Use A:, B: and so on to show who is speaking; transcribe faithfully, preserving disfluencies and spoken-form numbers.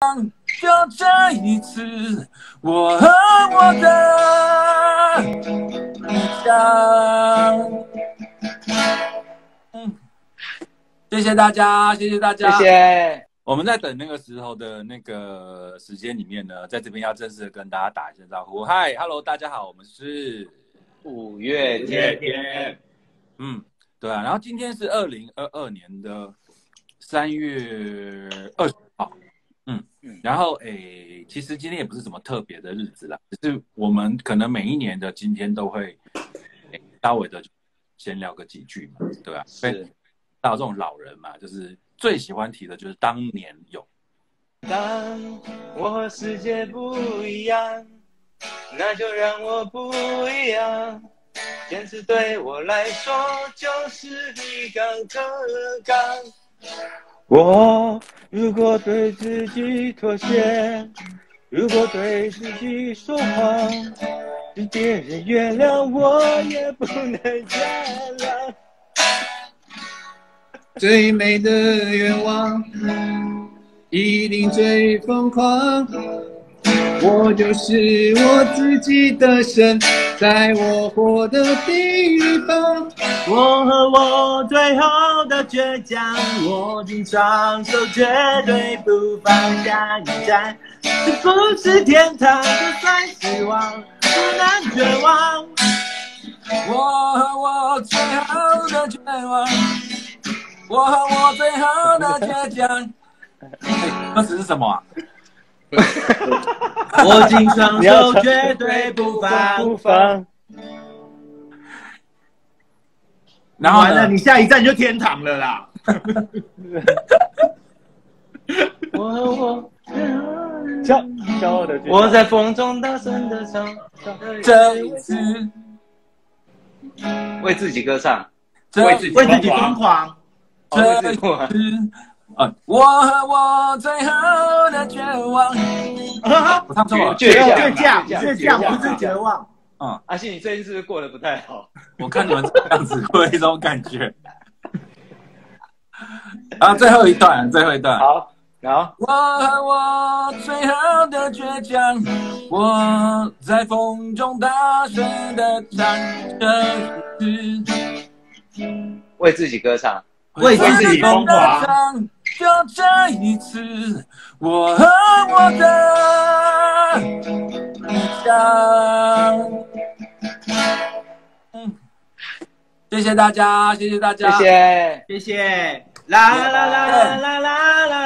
A: 就这一次，我和我的理想。嗯，谢谢大家，谢谢大家，
B: 谢谢。
A: 我们在等那个时候的那个时间里面呢，在这边要正式的跟大家打一声招呼。嗨 ，Hello， 大家好，我们是
B: 五月天。
A: 嗯，对啊。然后今天是二零二二年的三月二十号。嗯，然后诶，其实今天也不是什么特别的日子啦，只是我们可能每一年的今天都会稍微的闲聊个几句嘛，对吧？
B: 是，
A: 到这种老人嘛，就是最喜欢提的就是当年有。
B: 当我和世界不一样，那就让我不一样。坚持对我来说就是一杠杠杠。我如果对自己妥协，如果对自己说谎，是别人原谅我也不能原谅。
C: 最美的愿望一定最疯狂，我就是我自己的神，在我活的地方。
D: 我和我最后的倔强，握紧双手，绝对不放下一站。这不是天堂，就算失望，不能绝望。
A: 我和我最后的绝望，我和我最后的倔强。歌词是什么啊？
D: 握紧双手，绝对不放
B: 不放。
A: 然后
D: 完了，你下一站就天堂了啦。
B: 我和我骄骄傲的我在风中大声的唱，
A: 这一次
B: 为自己歌唱，
A: 为
D: 自己为自己疯狂。
A: 这一次啊，我和我最后的绝望。我唱错了，
D: 倔倔强，倔强不是绝望。
A: 嗯，
B: 阿信，你最近是不是过得不太好？
A: 我看你们这样子，会有一种感觉。啊，最后一段，最后一段。
B: 好，好。
A: 我和我最后的倔强，我在风中大声的唱着一次，
B: 为自己歌唱，
D: 为自己疯狂。
A: 就这一次，我和我的理想。嗯，谢谢大家，谢谢大家，
B: 谢谢，
D: 谢谢。啦啦啦啦啦啦啦。